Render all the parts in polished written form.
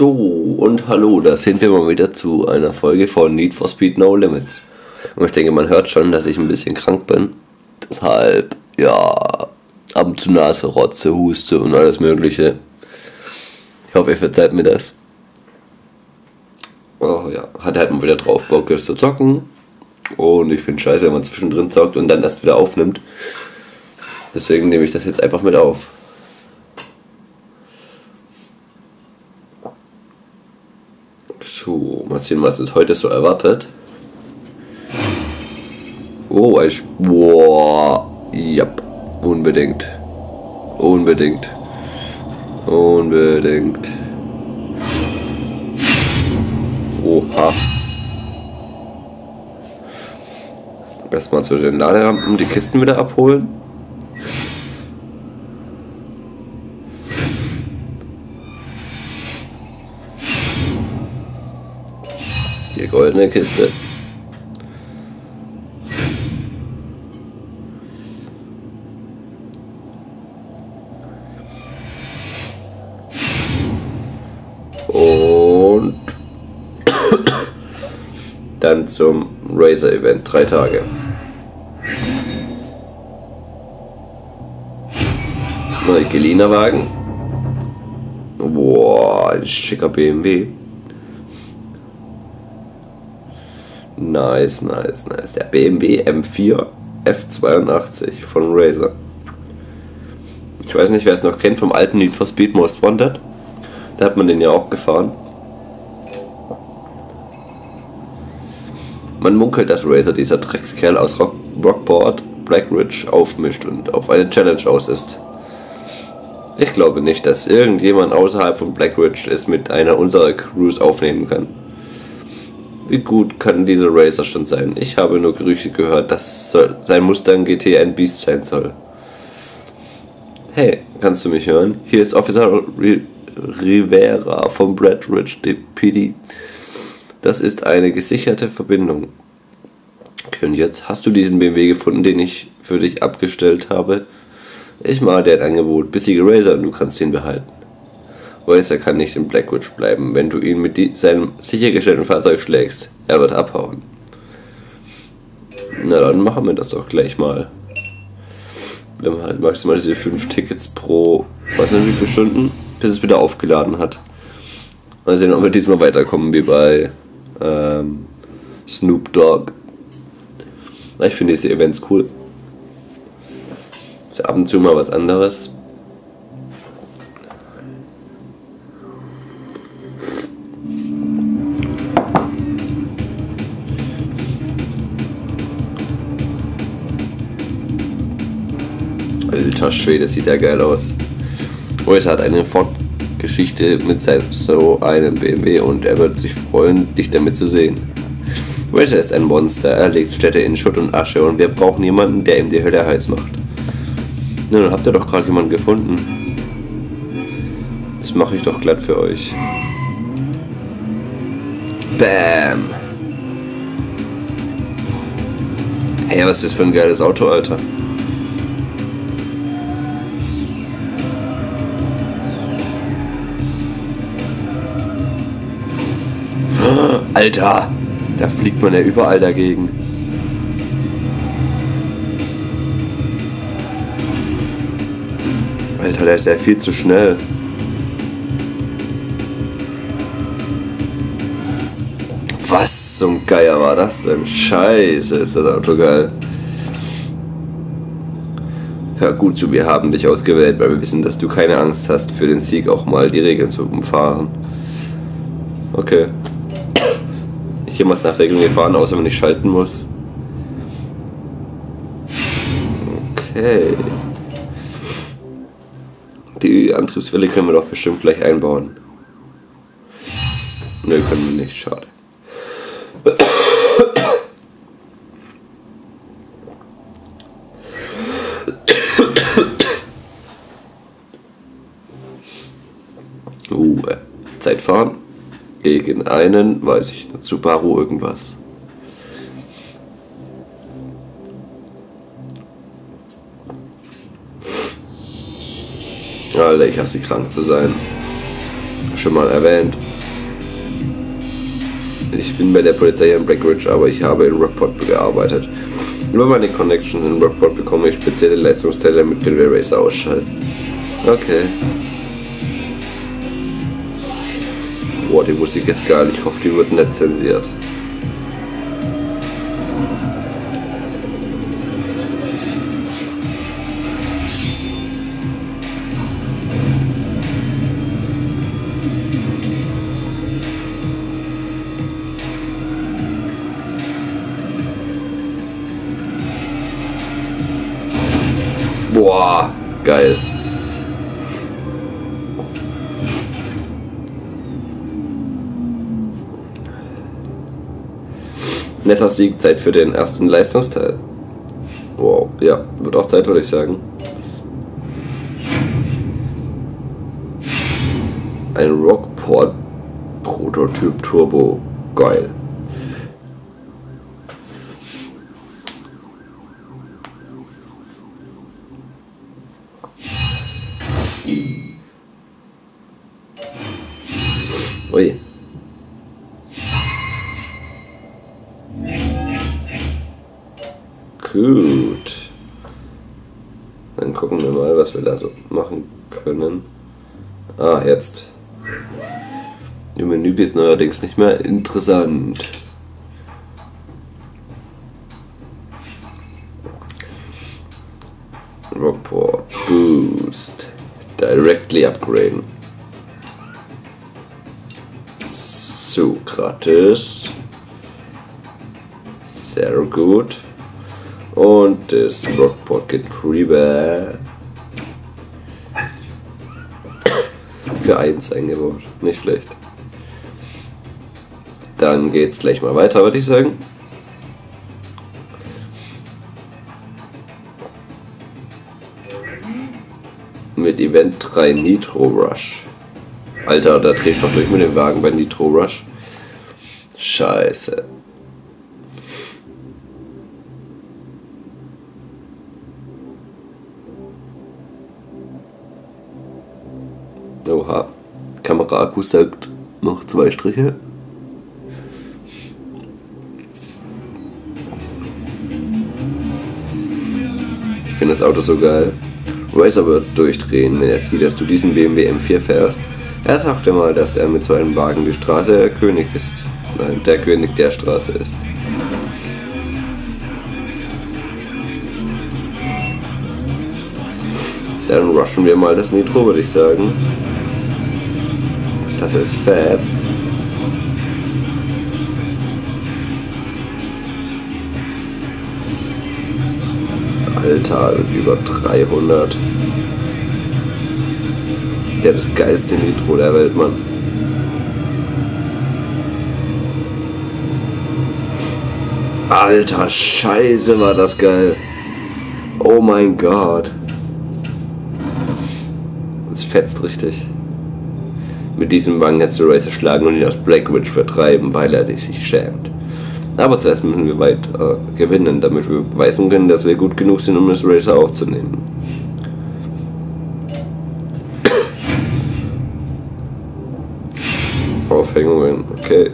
So, und hallo, da sind wir mal wieder zu einer Folge von Need for Speed No Limits. Und ich denke, man hört schon, dass ich ein bisschen krank bin. Deshalb, ja, ab und zu Nase, Rotze, Huste und alles mögliche. Ich hoffe, ihr verzeiht mir das. Oh ja, hatte halt mal wieder drauf Bock, es zu zocken. Und ich finde scheiße, wenn man zwischendrin zockt und dann erst wieder aufnimmt. Deswegen nehme ich das jetzt einfach mit auf. So, mal sehen, was es heute so erwartet. Oh, boah, ja, unbedingt. Unbedingt. Oha. Erstmal zu den Laderampen die Kisten wieder abholen. Die goldene Kiste. Und dann zum Racer-Event, 3 Tage. Neuer geliehene Wagen. Boah, ein schicker BMW. Nice. Der BMW M4 F82 von Razer. Ich weiß nicht, wer es noch kennt vom alten Need for Speed Most Wanted. Da hat man den ja auch gefahren. Man munkelt, dass Razer dieser Dreckskerl aus Rockport Black Ridge aufmischt und auf eine Challenge aus ist. Ich glaube nicht, dass irgendjemand außerhalb von Black Ridge es mit einer unserer Crews aufnehmen kann. Wie gut kann dieser Racer schon sein? Ich habe nur Gerüchte gehört, dass sein Mustang GT ein Biest sein soll. Hey, kannst du mich hören? Hier ist Officer Rivera vom Black Ridge PD. Das ist eine gesicherte Verbindung. Okay, und jetzt hast du diesen BMW gefunden, den ich für dich abgestellt habe. Ich mache dir ein Angebot. Besiege Razer und du kannst ihn behalten. Racer kann nicht in Black Ridge bleiben, wenn du ihn mit seinem sichergestellten Fahrzeug schlägst. Er wird abhauen. Na dann machen wir das doch gleich mal. Wir haben halt maximal diese 5 Tickets pro, weiß nicht wie viele Stunden, bis es wieder aufgeladen hat. Mal sehen, ob wir diesmal weiterkommen wie bei Snoop Dogg. Ich finde diese Events cool. Ist ab und zu mal was anderes. Alter Schwede, sieht ja geil aus. Racer hat eine Fortgeschichte mit so einem BMW und er wird sich freuen, dich damit zu sehen. Racer ist ein Monster, er legt Städte in Schutt und Asche und wir brauchen jemanden, der ihm die Hölle heiß macht. Na, dann habt ihr doch gerade jemanden gefunden. Das mache ich doch glatt für euch. Bam! Hey, was ist das für ein geiles Auto, Alter? Alter, da fliegt man ja überall dagegen. Alter, der ist ja viel zu schnell. Was zum Geier war das denn? Scheiße, ist das Auto geil. Hör gut zu, wir haben dich ausgewählt, weil wir wissen, dass du keine Angst hast, für den Sieg auch mal die Regeln zu umfahren. Okay. Ich gehe mal nach Regeln gefahren, außer wenn ich schalten muss. Okay. Die Antriebswelle können wir doch bestimmt gleich einbauen. Nö, können wir nicht, schade. Zeit fahren. Gegen einen, weiß ich nicht, Subaru irgendwas. Alter, ich hasse krank zu sein. schon mal erwähnt. Ich bin bei der Polizei in Black Ridge, aber ich habe in Rockport gearbeitet. Über meine Connections in Rockport bekomme ich spezielle Leistungsteile, damit wir Racer ausschalten. Okay. Boah, die Musik ist geil. Ich hoffe, die wird nicht zensiert. Boah, geil. Netter Sieg, Zeit für den ersten Leistungsteil. Wow, ja, wird auch Zeit, würde ich sagen. Ein Rockport Prototyp Turbo. Geil. Ui. Gut. Dann gucken wir mal, was wir da so machen können. Ah, jetzt. Im Menü geht neuerdings nicht mehr. Interessant. Rockport Boost. Directly upgraden. Sokrates. Sehr gut. Und das Rockport Getriebe für 1 eingebaut. Nicht schlecht. Dann geht's gleich mal weiter, würde ich sagen. Mit Event 3 Nitro Rush. Alter, da dreh ich doch durch mit dem Wagen bei Nitro Rush. Scheiße. Oha. Kameraakku sagt noch 2 Striche. Ich finde das Auto so geil. Racer wird durchdrehen, wenn er sieht, dass du diesen BMW M4 fährst. Er dachte mal, dass er mit so einem Wagen die Straße der König ist. Nein, der König der Straße ist. Dann rushen wir mal das Nitro, würde ich sagen. Das ist fetzt. Alter, über 300. Der das geilste Nitro der Welt, Mann. Alter, Scheiße, war das geil. Oh mein Gott. Das fetzt richtig. Mit diesem Wagen hättest du Racer schlagen und ihn aus Black Ridge vertreiben, weil er sich schämt. Aber zuerst müssen wir weit gewinnen, damit wir beweisen können, dass wir gut genug sind, um das Racer aufzunehmen. Aufhängungen, okay.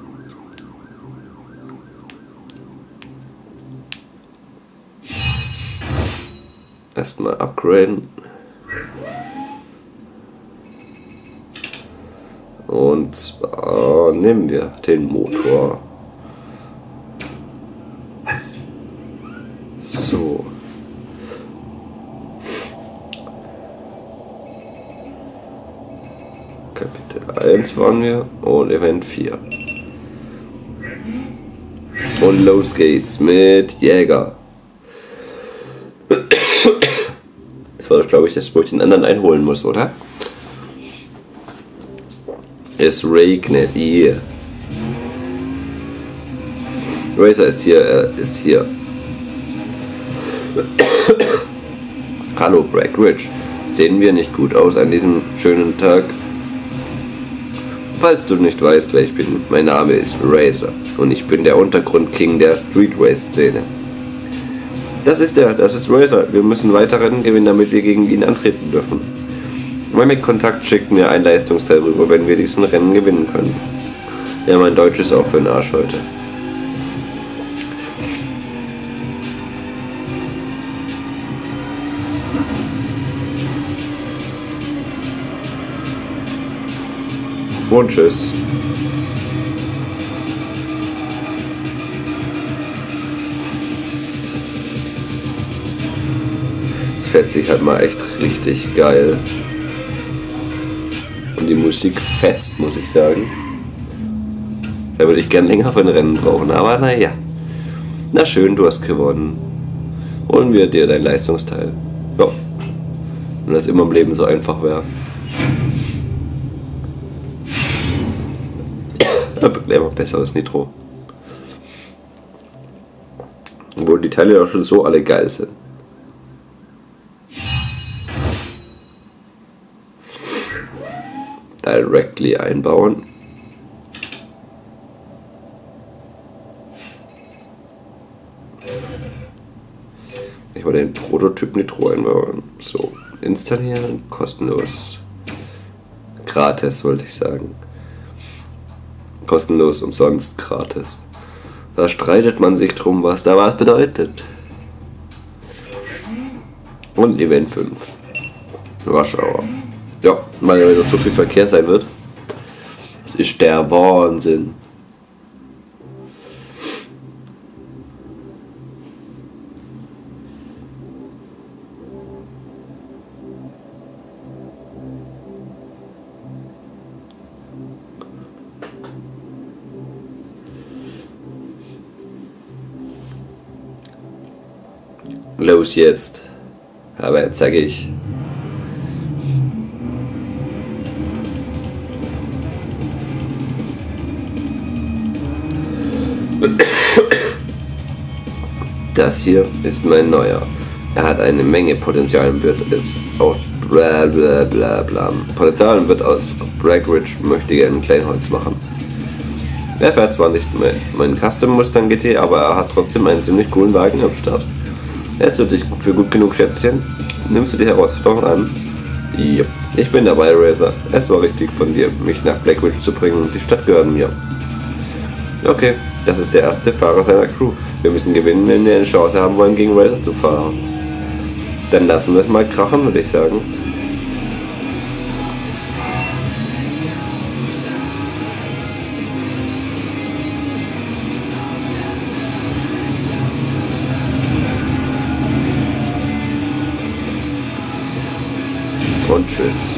Erstmal upgraden. Und zwar nehmen wir den Motor. So. Kapitel 1 waren wir und Event 4. Und los geht's mit Jäger. Das war doch, glaube ich, das, wo ich den anderen einholen muss, oder? Es regnet hier. Racer ist hier, er ist hier. Hallo Black Ridge. Sehen wir nicht gut aus an diesem schönen Tag? Falls du nicht weißt, wer ich bin, mein Name ist Racer und ich bin der Untergrundking der Street Race Szene. Das ist Racer. Wir müssen weiter Rennen gewinnen, damit wir gegen ihn antreten dürfen. Mein Kontakt schickt mir ein Leistungsteil rüber, wenn wir diesen Rennen gewinnen können. Ja, mein Deutsch ist auch für den Arsch heute. Und tschüss. Es fährt sich halt mal echt richtig geil. Und die Musik fetzt, muss ich sagen. Da würde ich gern länger für ein Rennen brauchen, aber naja. Na schön, du hast gewonnen. Holen wir dir dein Leistungsteil. Ja. Wenn das immer im Leben so einfach wäre. Da bekommt man besseres Nitro. Obwohl die Teile ja schon so alle geil sind. Directly einbauen. Ich wollte den Prototyp Nitro einbauen. So, installieren, kostenlos. Gratis, wollte ich sagen. Kostenlos, umsonst, gratis. Da streitet man sich drum, was da was bedeutet. Und Event 5. Rush Hour. Ja, weil wieder so viel Verkehr sein wird. Das ist der Wahnsinn. Los jetzt. Aber jetzt sage ich. Das hier ist mein neuer. Er hat eine Menge Potenzial und wird es auch bla bla bla bla. Potenzial und wird aus Breckenridge möchte gerne Kleinholz machen. Er fährt zwar nicht meinen Custom Mustang GT, aber er hat trotzdem einen ziemlich coolen Wagen am Start. Hältst du dich für gut genug, Schätzchen? Nimmst du die Herausforderung an? Ja, ich bin dabei, Racer. Es war richtig von dir, mich nach Blackridge zu bringen. Die Stadt gehört mir. Okay, das ist der erste Fahrer seiner Crew. Wir müssen gewinnen, wenn wir eine Chance haben wollen, gegen Racer zu fahren. Dann lassen wir es mal krachen, würde ich sagen. Und tschüss.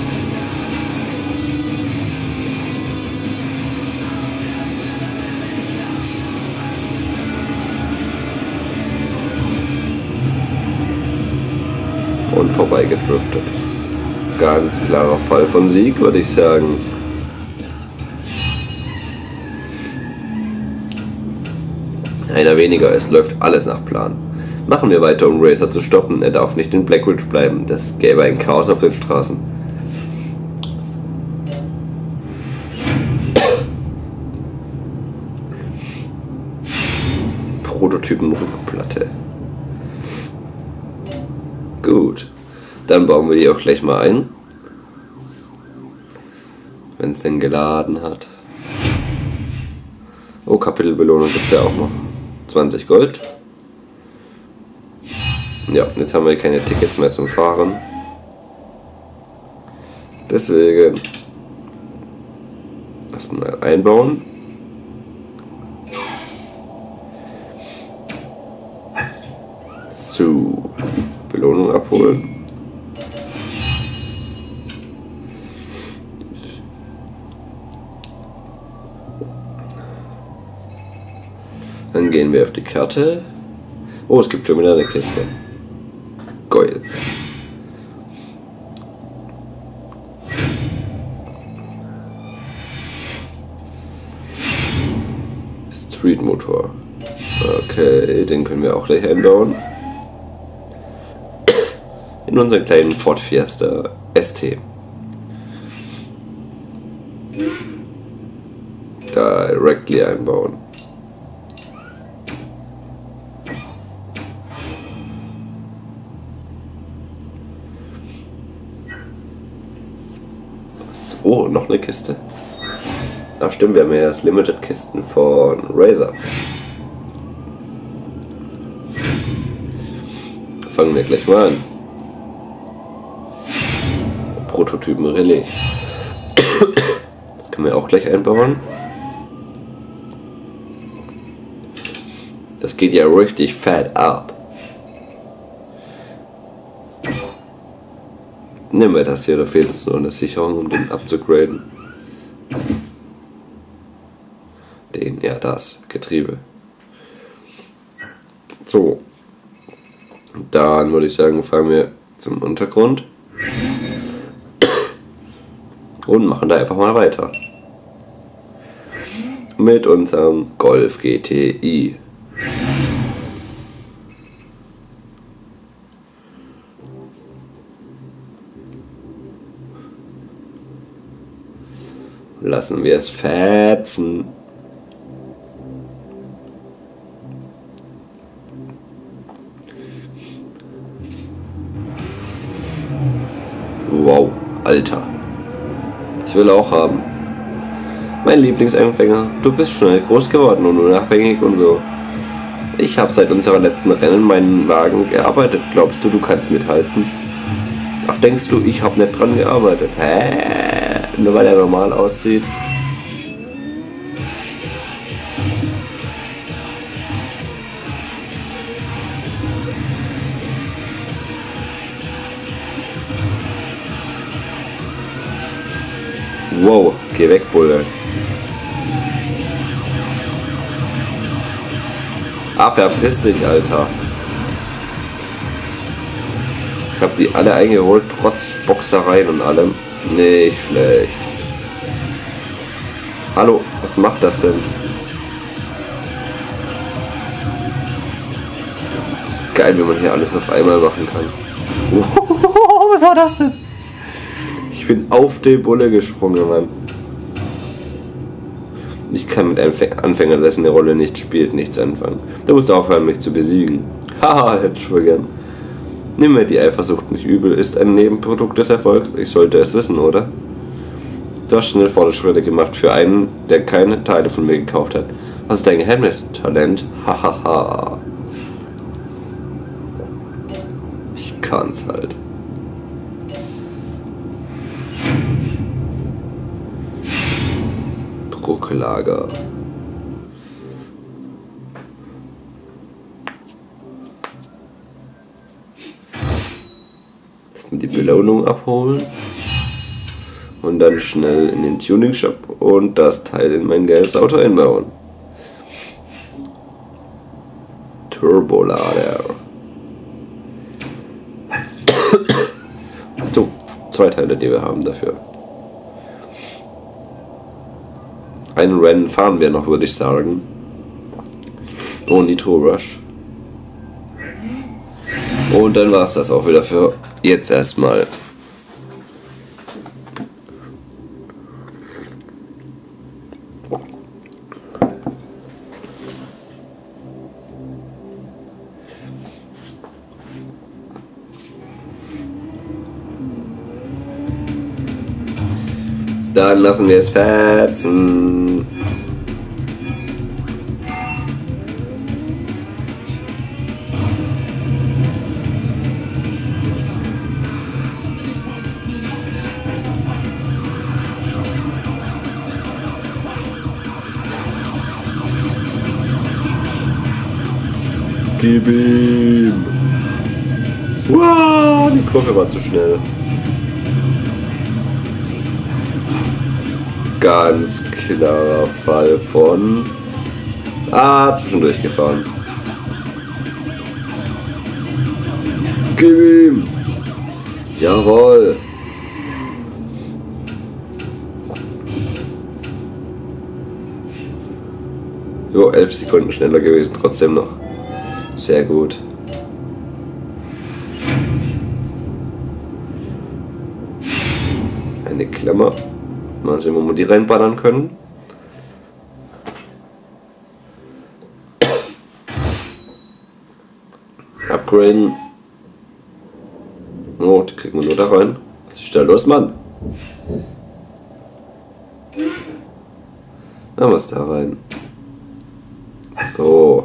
Und vorbeigedriftet. Ganz klarer Fall von Sieg, würde ich sagen. Einer weniger, es läuft alles nach Plan. Machen wir weiter, um Racer zu stoppen. Er darf nicht in Blackridge bleiben. Das gäbe ein Chaos auf den Straßen. Prototypen-Rückplatte. Gut. Dann bauen wir die auch gleich mal ein. Wenn es denn geladen hat. Oh, Kapitelbelohnung gibt es ja auch noch. 20 Gold. Ja, jetzt haben wir keine Tickets mehr zum Fahren. Deswegen erstmal einbauen. So, Belohnung abholen. Dann gehen wir auf die Karte. Oh, es gibt schon wieder eine Kiste. Geil. Street-Motor. Okay, den können wir auch gleich einbauen. In unseren kleinen Ford Fiesta ST. Directly einbauen. Oh, noch eine Kiste. Ach stimmt, wir haben ja erst Limited-Kisten von Razer. Fangen wir gleich mal an. Prototypen-Relais. Das können wir auch gleich einbauen. Das geht ja richtig fett ab. Nehmen wir das hier, da fehlt uns nur eine Sicherung, um den abzugraden. Das Getriebe. So. Dann würde ich sagen, fahren wir zum Untergrund. Und machen da einfach mal weiter. Mit unserem Golf GTI. Lassen wir es fetzen. Wow, Alter. Ich will auch haben. Mein Lieblingsanfänger. Du bist schnell groß geworden und unabhängig und so. Ich habe seit unserer letzten Rennen meinen Wagen gearbeitet. Glaubst du, du kannst mithalten? Ach, denkst du, ich habe nicht dran gearbeitet? Hä? Nur weil er normal aussieht. Wow, geh weg, Bulle. Ah, verpiss dich, Alter. Ich hab die alle eingeholt, trotz Boxereien und allem. Nicht schlecht. Hallo, was macht das denn? Das ist geil, wie man hier alles auf einmal machen kann. Was war das denn? Ich bin auf den Bulle gesprungen, Mann. Ich kann mit einem Anfänger, dessen eine Rolle nicht spielt, nichts anfangen. Du musst aufhören, mich zu besiegen. Haha, hätte ich voll gern. Nimm mir die Eifersucht nicht übel, ist ein Nebenprodukt des Erfolgs. Ich sollte es wissen, oder? Du hast schnell Fortschritte gemacht für einen, der keine Teile von mir gekauft hat. Was ist dein Geheimnis? Talent? Hahaha. Ich kann's halt. Drucklager. Die Belohnung abholen und dann schnell in den Tuning Shop und das Teil in mein geiles Auto einbauen. Turbolader. So, 2 Teile, die wir haben dafür. Ein Rennen fahren wir noch, würde ich sagen. Oh, Nitro Rush. Und dann war es das auch wieder für jetzt erstmal. Dann lassen wir es fetzen. Gib ihm! Wow, die Kurve war zu schnell. Ganz klarer Fall von... zwischendurch gefahren. Gib ihm! Jawohl! Jo, 11 Sekunden schneller gewesen, trotzdem noch. Sehr gut. Eine Klammer. Mal sehen, wo wir die reinballern können. Upgraden. Oh, die kriegen wir nur da rein. Was ist da los, Mann? Haben wir es da rein. So.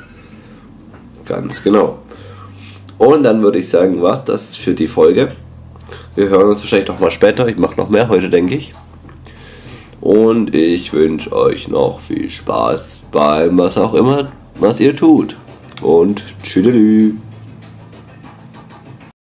Ganz genau. Und dann würde ich sagen, war's das für die Folge. Wir hören uns wahrscheinlich noch mal später. Ich mache noch mehr heute, denke ich. Und ich wünsche euch noch viel Spaß beim was auch immer, was ihr tut. Und tschüdelü.